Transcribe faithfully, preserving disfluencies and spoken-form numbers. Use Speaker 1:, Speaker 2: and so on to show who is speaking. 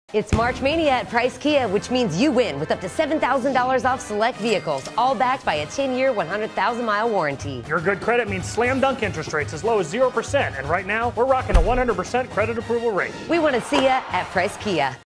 Speaker 1: It's March Mania at Price Kia, which means you win with up to seven thousand dollars off select vehicles, all backed by a ten-year, one hundred thousand mile warranty.
Speaker 2: Your good credit means slam dunk interest rates as low as zero percent, and right now, we're rocking a one hundred percent credit approval rate.
Speaker 1: We want to see ya at Price Kia.